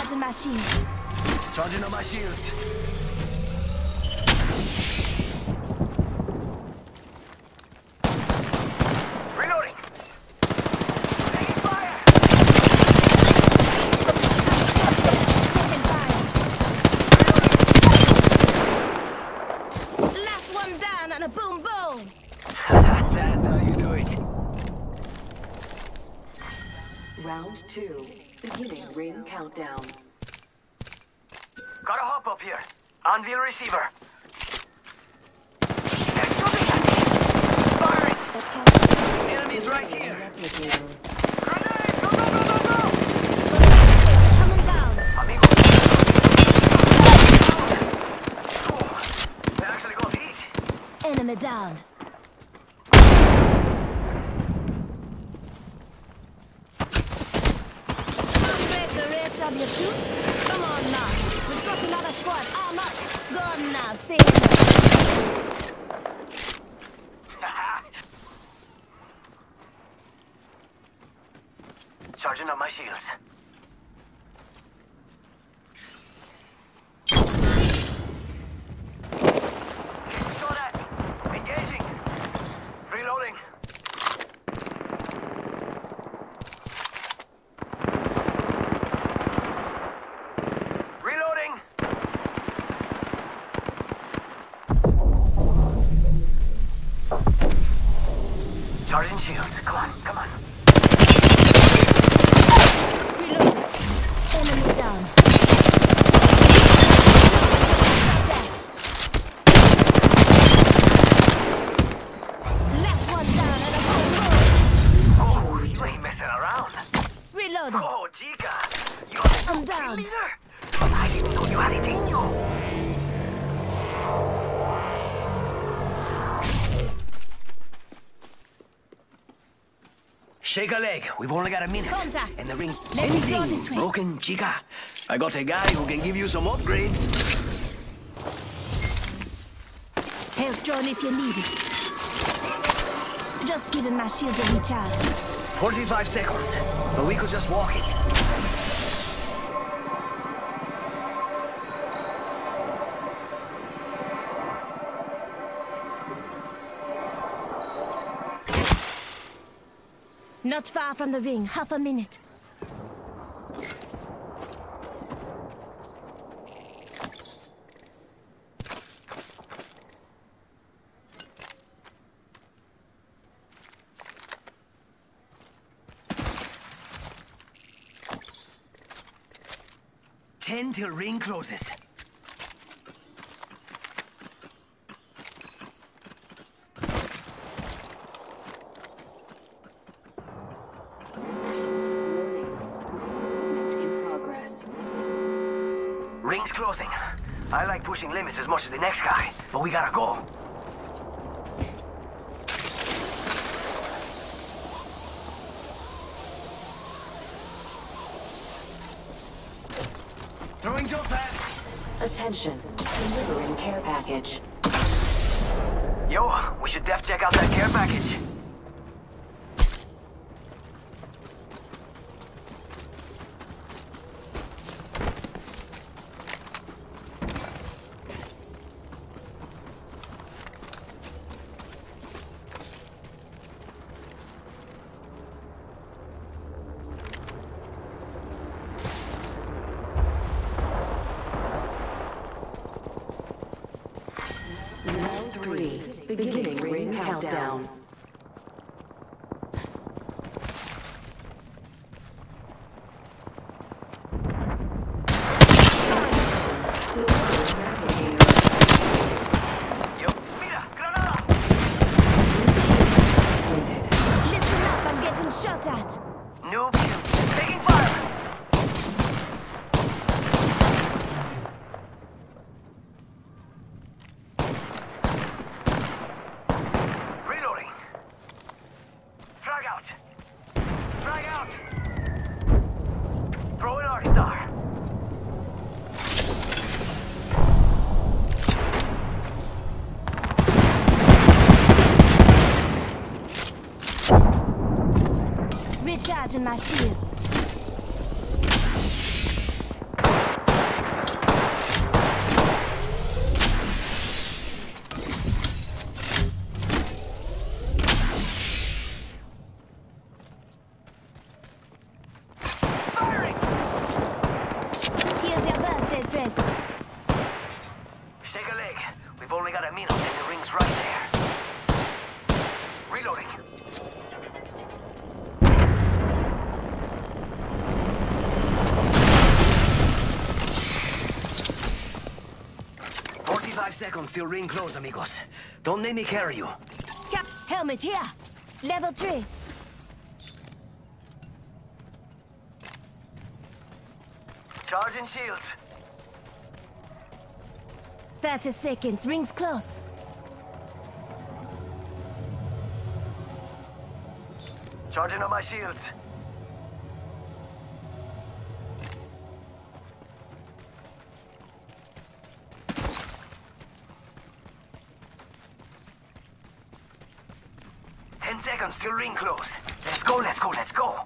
Recharging my shield. Charging on my shields. Reloading. Taking fire. Taking fire. Last one down and a boom boom. That's how you do it. Round 2. Beginning ring countdown. Gotta hop up here. Anvil receiver. They're shooting at me. Firing. Enemies right here. Grenade! Go, go, go, go, go! Coming down. Amigo. They actually got hit. Enemy down. Break the rest of your tooth. Come on now. We've got another squad. Arm up. Go on now. Say it. Charging up my shields. Saw that. Engaging. Reloading. Reloading. Charging shields. Come on, come on. Reload. Enemy down. Last one down and a boom Oh, you ain't messing around. boom. Reloading. Oh, Chica. You're I'm a down. leader. I didn't know you had it in you. Shake a leg. We've only got a minute. Contact. And the ring. Let me go Anything this way. broken, Chica? I got a guy who can give you some upgrades. Help drone if you need it. Just giving my shields a recharge. 45 seconds. But we could just walk it. Not far from the ring. Half a minute. Ten till ring closes. Warning. Movement in progress. Ring's closing. I like pushing limits as much as the next guy, but we gotta go. Throwing jump pad. Attention. Delivering care package. Yo, we should def check out that care package. Round 3. Beginning ring countdown. Yo, mira, granada! Listen up. I'm getting shot at. Noob, taking fire! Reloading. Frag out. Frag out. Throw an arc star. Recharging my shields. 45 seconds till ring close, amigos. Don't make me carry you. Cap, helmet here. Level 3. Charging shields. 30 seconds. Rings close. Charging on my shields. Seconds till ring close. Let's go, let's go, let's go.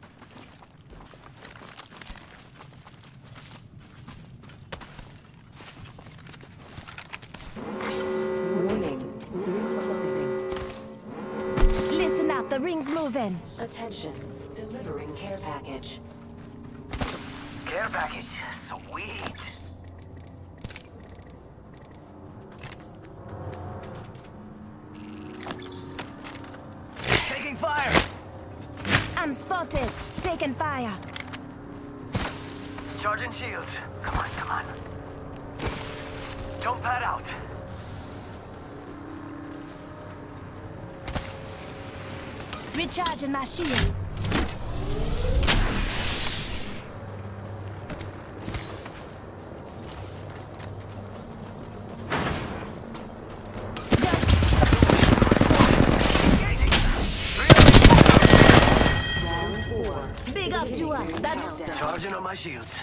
Warning. Ring closing. Listen up, the ring's moving. Attention. Delivering care package. Care package. Sweet. Taking fire. I'm spotted. Taking fire. Charging shields. Come on, come on. Jump pad out. Recharging my shields. Round 4. Big up to us. That's Charging on my shields.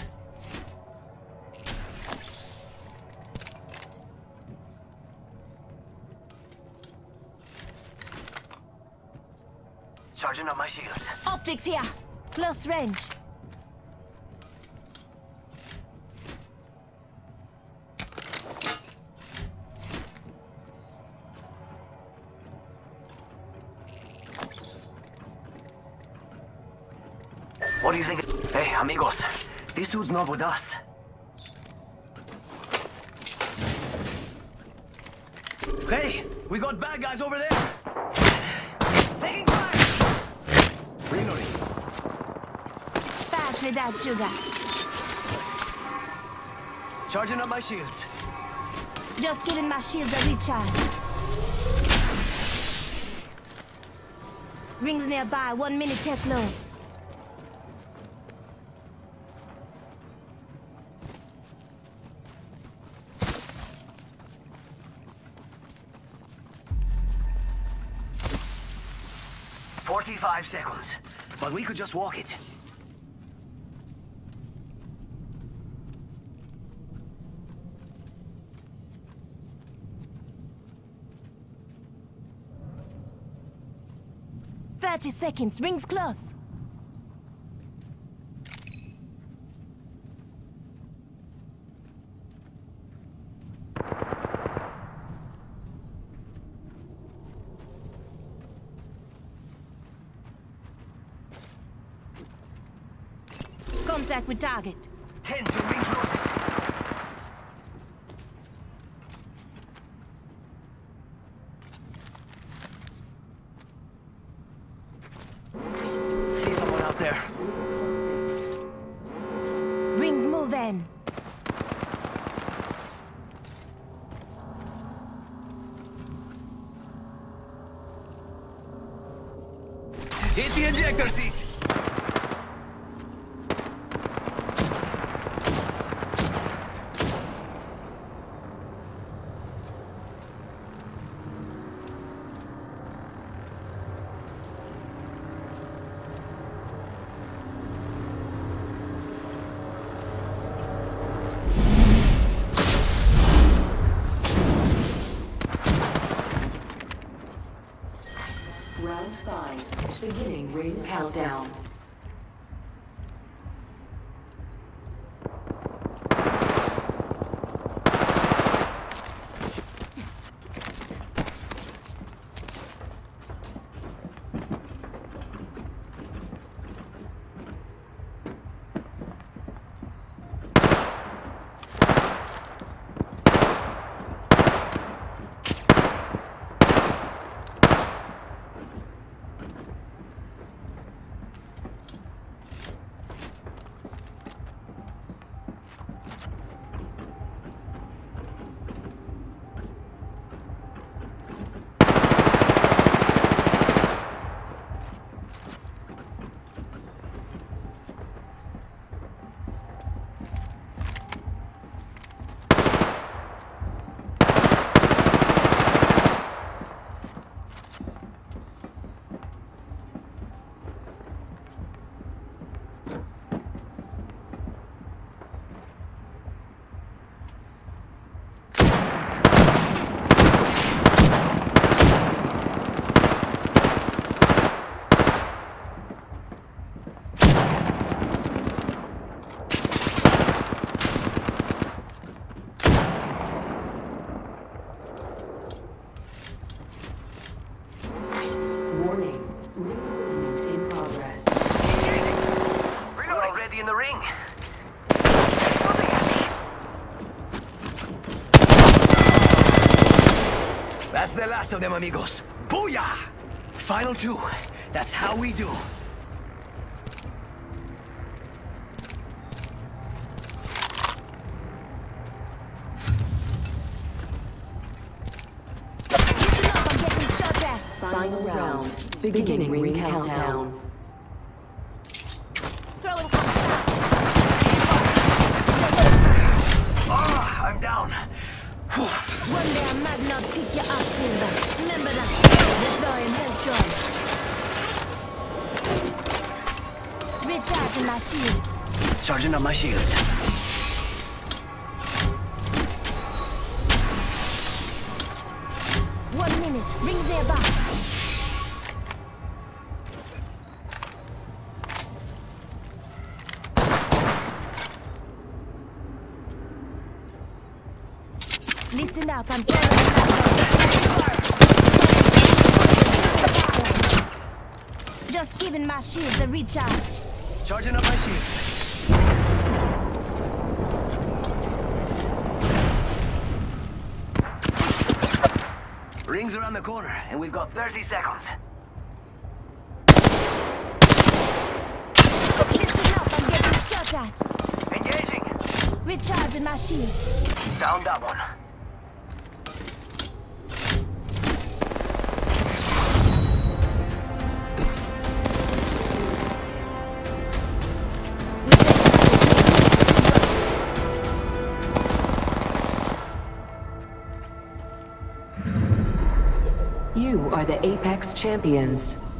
Charging on my shields. optics here. Close range. What do you think? Hey, amigos. This dude's not with us. Hey, we got bad guys over there. Taking fire. Reloading. Fast without sugar. Charging up my shields. Just giving my shields a recharge. Rings nearby. 1 minute till close. "45 seconds, but we could just walk it." "30 seconds. Rings close." Contact with target. 10 till ring closes. See someone out there. Rings moving. Hit the ejector seat. Round 5. Beginning ring countdown. That's the last of them, amigos. Booyah! Final two. That's how we do. Listen up, I'm getting shot at. Final round. Beginning ring countdown. Throwing constant. Ah, I'm down. One day I might not pick you up, Silver. Remember that. Deploying health drone. Recharging my shields. Charging up my shields. 1 minute. Rings nearby. Listen up, I'm just giving my shields a recharge. Charging up my shields. Rings around the corner, and we've got 30 seconds. Listen up, I'm getting shot at. Engaging. Recharging my shields. Down that one. You are the Apex Champions.